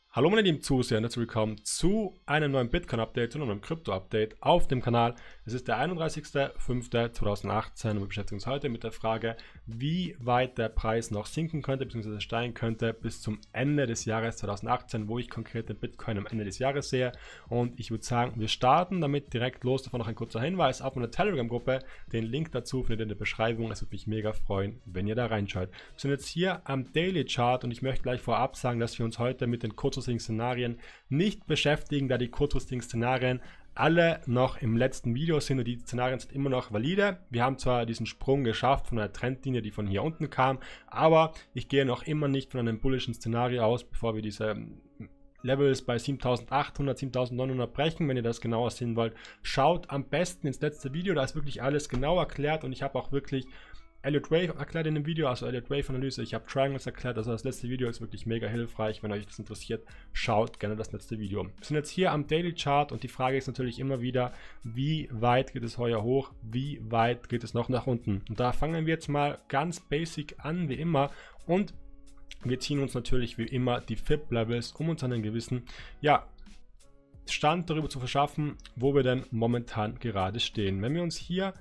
Hallo meine lieben Zuseher und herzlich willkommen zu einem neuen Bitcoin-Update, zu einem neuen Krypto-Update auf dem Kanal. Es ist der 31.05.2018 und wir beschäftigen uns heute mit der Frage, wie weit der Preis noch sinken könnte bzw. steigen könnte bis zum Ende des Jahres 2018, wo ich konkret den Bitcoin am Ende des Jahres sehe. Und ich würde sagen, wir starten damit direkt los. Davon noch ein kurzer Hinweis auf meine Telegram-Gruppe. Den Link dazu findet ihr in der Beschreibung. Es würde mich mega freuen, wenn ihr da reinschaut. Wir sind jetzt hier am Daily Chart und ich möchte gleich vorab sagen, dass wir uns heute mit den kurzfristigen Szenarien nicht beschäftigen, da die kurzfristigen Szenarien alle noch im letzten Video sind und die Szenarien sind immer noch valide. Wir haben zwar diesen Sprung geschafft von einer Trendlinie, die von hier unten kam, aber ich gehe noch immer nicht von einem bullischen Szenario aus, bevor wir diese Levels bei 7800, 7900 brechen. Wenn ihr das genauer sehen wollt, schaut am besten ins letzte Video, da ist wirklich alles genau erklärt und ich habe auch wirklich Elliott Wave erklärt in dem Video, also Elliott Wave Analyse, ich habe Triangles erklärt, also das letzte Video ist wirklich mega hilfreich. Wenn euch das interessiert, schaut gerne das letzte Video. Wir sind jetzt hier am Daily Chart und die Frage ist natürlich immer wieder, wie weit geht es heuer hoch, wie weit geht es noch nach unten? Und da fangen wir jetzt mal ganz basic an, wie immer, und wir ziehen uns natürlich wie immer die FIB-Levels, um uns einen gewissen, Stand darüber zu verschaffen, wo wir denn momentan gerade stehen. Wenn wir uns hier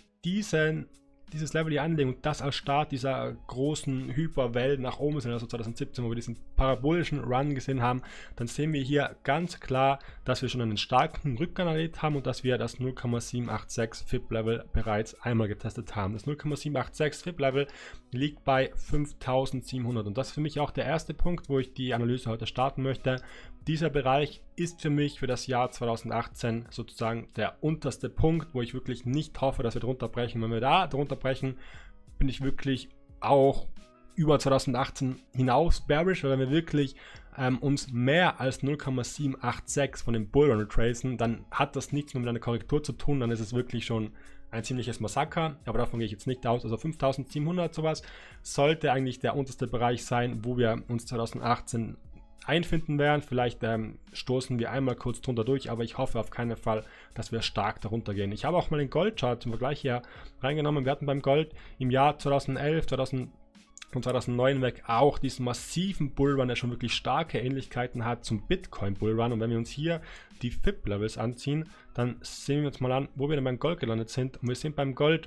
dieses Level hier anlegen und das als Start dieser großen Hyperwelle nach oben sind, also 2017, wo wir diesen parabolischen Run gesehen haben, dann sehen wir hier ganz klar, dass wir schon einen starken Rückgang erlebt haben und dass wir das 0,786 FIB-Level bereits einmal getestet haben. Das 0,786 FIB-Level liegt bei 5700 und das ist für mich auch der erste Punkt, wo ich die Analyse heute starten möchte. Dieser Bereich ist für mich für das Jahr 2018 sozusagen der unterste Punkt, wo ich wirklich nicht hoffe, dass wir drunter brechen. Wenn wir da drunter brechen, bin ich wirklich auch über 2018 hinaus bearish, weil wenn wir wirklich uns mehr als 0,786 von dem Bullrun retracen, dann hat das nichts mehr mit einer Korrektur zu tun, dann ist es wirklich schon ein ziemliches Massaker, aber davon gehe ich jetzt nicht aus. Also 5700 sowas sollte eigentlich der unterste Bereich sein, wo wir uns 2018 einfinden werden. Vielleicht stoßen wir einmal kurz drunter durch, aber ich hoffe auf keinen Fall, dass wir stark darunter gehen. Ich habe auch mal den Goldchart zum Vergleich hier reingenommen. Wir hatten beim Gold im Jahr 2011, 2000 und 2009 weg auch diesen massiven Bullrun, der schon wirklich starke Ähnlichkeiten hat zum Bitcoin Bullrun. Und wenn wir uns hier die FIB-Levels anziehen, dann sehen wir uns mal an, wo wir denn beim Gold gelandet sind. Und wir sind beim Gold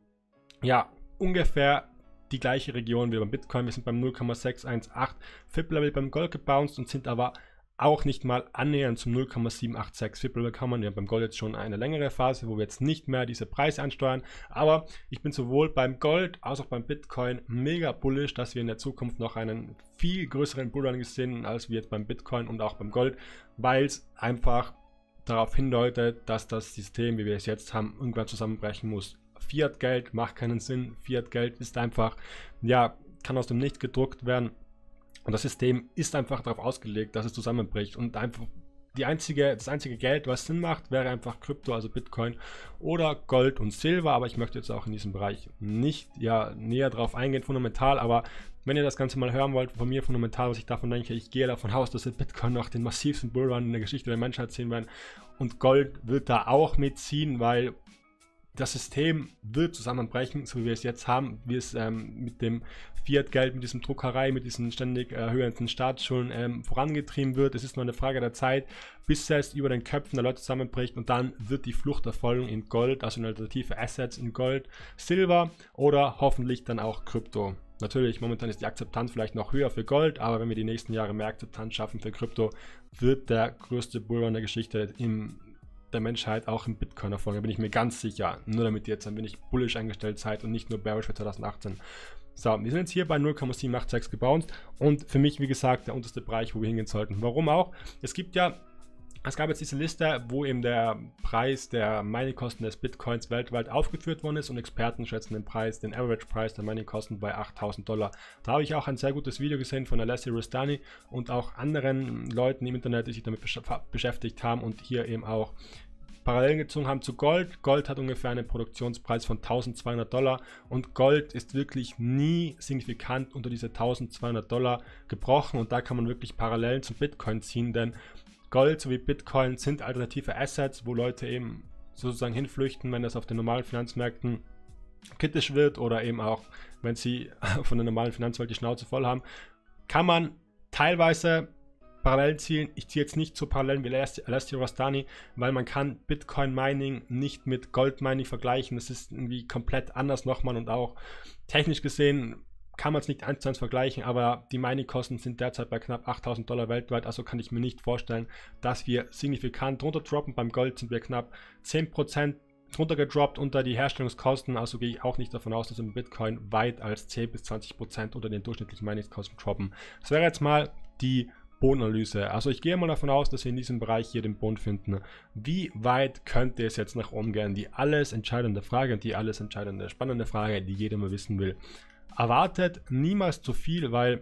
ungefähr die gleiche Region wie beim Bitcoin. Wir sind beim 0,618 FIB-Level beim Gold gebounced und sind aber auch nicht mal annähernd zum 0,786 FIB-Level kommen. Wir haben beim Gold jetzt schon eine längere Phase, wo wir jetzt nicht mehr diese Preise ansteuern. Aber ich bin sowohl beim Gold als auch beim Bitcoin mega bullish, dass wir in der Zukunft noch einen viel größeren Bullrun sehen, als wir jetzt beim Bitcoin und auch beim Gold, weil es einfach darauf hindeutet, dass das System, wie wir es jetzt haben, irgendwann zusammenbrechen muss. Fiat-Geld macht keinen Sinn. Fiat-Geld ist einfach, kann aus dem Nichts gedruckt werden. Und das System ist einfach darauf ausgelegt, dass es zusammenbricht. Und einfach das einzige Geld, was Sinn macht, wäre einfach Krypto, also Bitcoin oder Gold und Silber. Aber ich möchte jetzt auch in diesem Bereich nicht näher drauf eingehen, fundamental. Aber wenn ihr das Ganze mal hören wollt, von mir fundamental, was ich davon denke, ich gehe davon aus, dass wir Bitcoin noch den massivsten Bullrun in der Geschichte der Menschheit sehen werden. Und Gold wird da auch mitziehen, weil das System wird zusammenbrechen, so wie wir es jetzt haben, wie es mit dem Fiat-Geld, mit diesem Druckerei, mit diesen ständig erhöhenden Staatsschulden vorangetrieben wird. Es ist nur eine Frage der Zeit, bis es über den Köpfen der Leute zusammenbricht und dann wird die Flucht erfolgen in Gold, also in alternative Assets in Gold, Silber oder hoffentlich dann auch Krypto. Natürlich, momentan ist die Akzeptanz vielleicht noch höher für Gold, aber wenn wir die nächsten Jahre mehr Akzeptanz schaffen für Krypto, wird der größte Bullrun der Geschichte der Menschheit auch im Bitcoin erfolgen, da bin ich mir ganz sicher. Nur damit ihr jetzt ein wenig bullish eingestellt seid und nicht nur bearish für 2018. So, wir sind jetzt hier bei 0,786 gebounced und für mich, wie gesagt, der unterste Bereich, wo wir hingehen sollten. Warum auch? Es gab jetzt diese Liste, wo eben der Preis der Miningkosten des Bitcoins weltweit aufgeführt worden ist und Experten schätzen den Average-Preis der Miningkosten bei $8.000. Da habe ich auch ein sehr gutes Video gesehen von Alessi Rustani und auch anderen Leuten im Internet, die sich damit beschäftigt haben und hier eben auch Parallelen gezogen haben zu Gold. Gold hat ungefähr einen Produktionspreis von $1.200 und Gold ist wirklich nie signifikant unter diese $1.200 gebrochen und da kann man wirklich Parallelen zum Bitcoin ziehen, denn Gold sowie Bitcoin sind alternative Assets, wo Leute eben sozusagen hinflüchten, wenn das auf den normalen Finanzmärkten kritisch wird oder eben auch, wenn sie von der normalen Finanzwelt die Schnauze voll haben, kann man teilweise Parallelen ziehen. Ich ziehe jetzt nicht so Parallelen wie Alessio Rastani, weil man kann Bitcoin Mining nicht mit Gold Mining vergleichen. Das ist irgendwie komplett anders nochmal und auch technisch gesehen kann man es nicht 1:1 vergleichen, aber die Mining-Kosten sind derzeit bei knapp $8.000 weltweit, also kann ich mir nicht vorstellen, dass wir signifikant drunter droppen. Beim Gold sind wir knapp 10% drunter gedroppt unter die Herstellungskosten, also gehe ich auch nicht davon aus, dass wir mit Bitcoin weit als 10 bis 20% unter den durchschnittlichen Mining-Kosten droppen. Das wäre jetzt mal die Bodenanalyse. Also ich gehe mal davon aus, dass wir in diesem Bereich hier den Boden finden. Wie weit könnte es jetzt nach oben gehen? Die alles entscheidende Frage und die alles entscheidende, spannende Frage, die jeder mal wissen will. Erwartet niemals zu viel, weil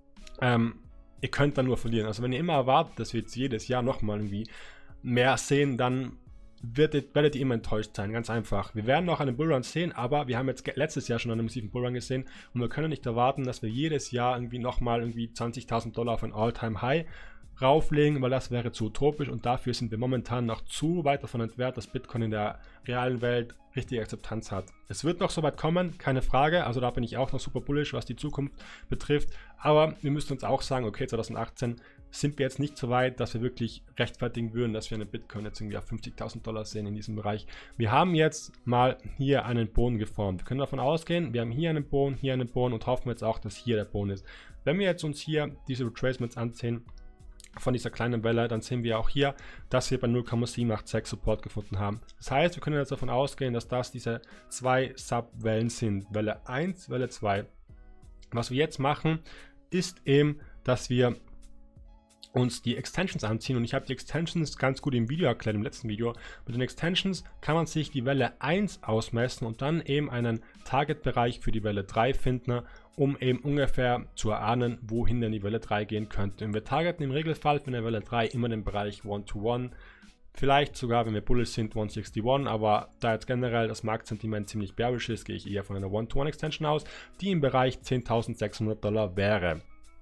ihr könnt dann nur verlieren. Also wenn ihr immer erwartet, dass wir jetzt jedes Jahr nochmal irgendwie mehr sehen, dann werdet ihr immer enttäuscht sein, ganz einfach. Wir werden noch einen Bullrun sehen, aber wir haben jetzt letztes Jahr schon einen massiven Bullrun gesehen und wir können nicht erwarten, dass wir jedes Jahr irgendwie nochmal irgendwie $20.000 auf ein All-Time-High rauflegen, weil das wäre zu utopisch und dafür sind wir momentan noch zu weit davon entfernt, dass Bitcoin in der realen Welt richtige Akzeptanz hat. Es wird noch so weit kommen, keine Frage, also da bin ich auch noch super bullish, was die Zukunft betrifft, aber wir müssen uns auch sagen, okay, 2018 sind wir jetzt nicht so weit, dass wir wirklich rechtfertigen würden, dass wir eine Bitcoin jetzt irgendwie auf $50.000 sehen in diesem Bereich. Wir haben jetzt mal hier einen Boden geformt. Wir können davon ausgehen, wir haben hier einen Boden und hoffen jetzt auch, dass hier der Boden ist. Wenn wir jetzt uns hier diese Retracements ansehen, von dieser kleinen Welle, dann sehen wir auch hier, dass wir bei 0,786 Support gefunden haben. Das heißt, wir können jetzt davon ausgehen, dass das diese zwei Subwellen sind, Welle 1, Welle 2. Was wir jetzt machen, ist eben, dass wir uns die Extensions anziehen und ich habe die Extensions ganz gut im Video erklärt, im letzten Video. Mit den Extensions kann man sich die Welle 1 ausmessen und dann eben einen Target-Bereich für die Welle 3 finden, um eben ungefähr zu erahnen, wohin denn die Welle 3 gehen könnte. Und wir targeten im Regelfall für eine Welle 3 immer den Bereich 1-to-1, vielleicht sogar, wenn wir bullish sind, 161, aber da jetzt generell das Marktsentiment ziemlich bearish ist, gehe ich eher von einer 1-to-1 Extension aus, die im Bereich $10.600 wäre.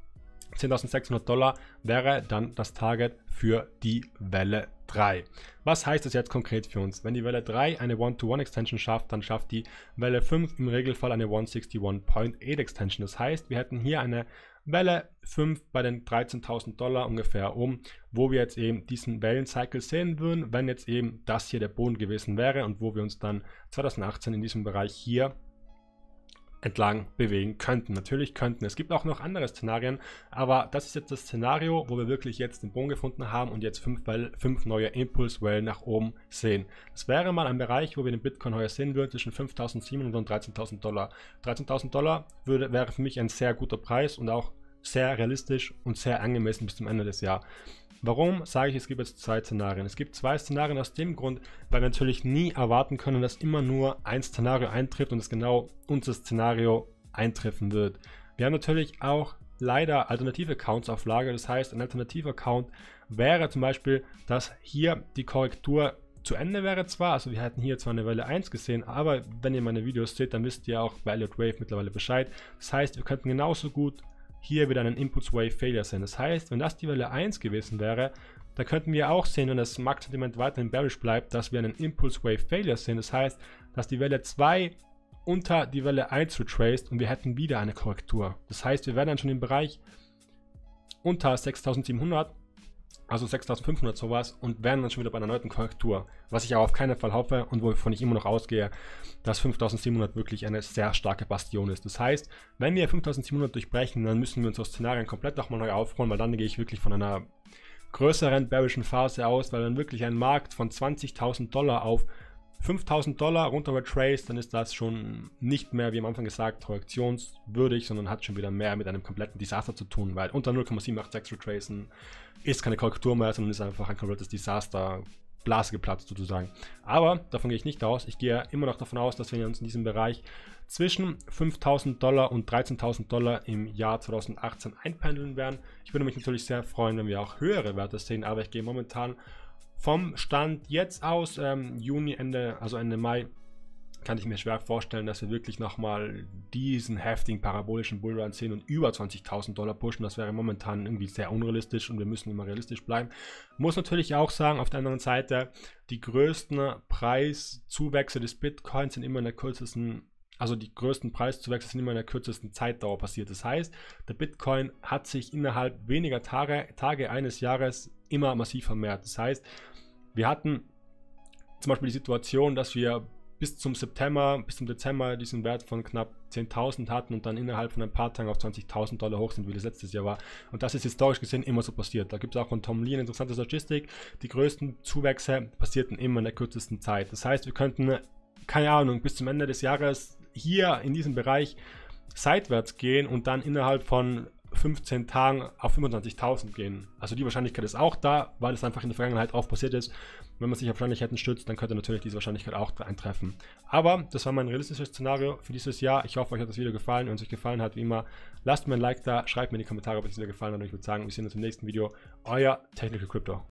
$10.600 wäre dann das Target für die Welle 3. Was heißt das jetzt konkret für uns? Wenn die Welle 3 eine 1-to-1 Extension schafft, dann schafft die Welle 5 im Regelfall eine 161.8 Extension. Das heißt, wir hätten hier eine Welle 5 bei den $13.000 ungefähr wo wir jetzt eben diesen Wellencycle sehen würden, wenn jetzt eben das hier der Boden gewesen wäre und wo wir uns dann 2018 in diesem Bereich hier entlang bewegen könnten. Natürlich könnten. Es gibt auch noch andere Szenarien, aber das ist jetzt das Szenario, wo wir wirklich jetzt den Boden gefunden haben und jetzt fünf neue Impulswellen nach oben sehen. Das wäre mal ein Bereich, wo wir den Bitcoin heuer sehen würden, zwischen $5.700 und $13.000. $13.000 wäre für mich ein sehr guter Preis und auch sehr realistisch und sehr angemessen bis zum Ende des Jahres. Warum sage ich, es gibt jetzt zwei Szenarien? Es gibt zwei Szenarien aus dem Grund, weil wir natürlich nie erwarten können, dass immer nur ein Szenario eintrifft und es genau unser Szenario eintreffen wird. Wir haben natürlich auch leider alternative Accounts auf Lager. Das heißt, ein alternativer Account wäre zum Beispiel, dass hier die Korrektur zu Ende wäre zwar, also wir hätten hier zwar eine Welle 1 gesehen, aber wenn ihr meine Videos seht, dann wisst ihr auch bei Elliott Wave mittlerweile Bescheid. Das heißt, wir könnten genauso gut hier wieder einen Impulse Wave Failure sehen. Das heißt, wenn das die Welle 1 gewesen wäre, dann könnten wir auch sehen, wenn das Marktsentiment weiterhin bearish bleibt, dass wir einen Impulse Wave Failure sehen. Das heißt, dass die Welle 2 unter die Welle 1 retraced und wir hätten wieder eine Korrektur. Das heißt, wir wären dann schon im Bereich unter 6.700, also 6.500 sowas und wären dann schon wieder bei einer erneuten Korrektur. Was ich aber auf keinen Fall hoffe und wovon ich immer noch ausgehe, dass 5.700 wirklich eine sehr starke Bastion ist. Das heißt, wenn wir 5.700 durchbrechen, dann müssen wir unsere Szenarien komplett nochmal neu aufrollen, weil dann gehe ich wirklich von einer größeren bearischen Phase aus, weil dann wirklich ein Markt von $20.000 auf $5.000 runter retraced, dann ist das schon nicht mehr, wie am Anfang gesagt, korrektionswürdig, sondern hat schon wieder mehr mit einem kompletten Desaster zu tun, weil unter 0,786 retracen ist keine Korrektur mehr, sondern ist einfach ein komplettes Desaster, Blase geplatzt sozusagen. Aber davon gehe ich nicht aus. Ich gehe immer noch davon aus, dass wir uns in diesem Bereich zwischen $5.000 und $13.000 im Jahr 2018 einpendeln werden. Ich würde mich natürlich sehr freuen, wenn wir auch höhere Werte sehen, aber ich gehe momentan vom Stand jetzt aus, Juni, Ende Mai, kann ich mir schwer vorstellen, dass wir wirklich nochmal diesen heftigen parabolischen Bullrun sehen und über $20.000 pushen. Das wäre momentan irgendwie sehr unrealistisch und wir müssen immer realistisch bleiben. Muss natürlich auch sagen, auf der anderen Seite, die größten Preiszuwächse des Bitcoins sind immer in der kürzesten also die größten Preiszuwächse sind immer in der kürzesten Zeitdauer passiert. Das heißt, der Bitcoin hat sich innerhalb weniger Tage eines Jahres immer massiv vermehrt. Das heißt, wir hatten zum Beispiel die Situation, dass wir bis zum Dezember diesen Wert von knapp 10.000 hatten und dann innerhalb von ein paar Tagen auf $20.000 hoch sind, wie das letztes Jahr war. Und das ist historisch gesehen immer so passiert. Da gibt es auch von Tom Lee eine interessante Statistik. Die größten Zuwächse passierten immer in der kürzesten Zeit. Das heißt, wir könnten, keine Ahnung, bis zum Ende des Jahres hier in diesem Bereich seitwärts gehen und dann innerhalb von 15 Tagen auf 25.000 gehen. Also die Wahrscheinlichkeit ist auch da, weil es einfach in der Vergangenheit oft passiert ist. Wenn man sich auf Wahrscheinlichkeiten stützt, dann könnte natürlich diese Wahrscheinlichkeit auch eintreffen. Aber das war mein realistisches Szenario für dieses Jahr. Ich hoffe, euch hat das Video gefallen. Wenn es euch gefallen hat, wie immer, lasst mir ein Like da, schreibt mir in die Kommentare, ob es euch gefallen hat. Und ich würde sagen, wir sehen uns im nächsten Video. Euer Technical Crypto.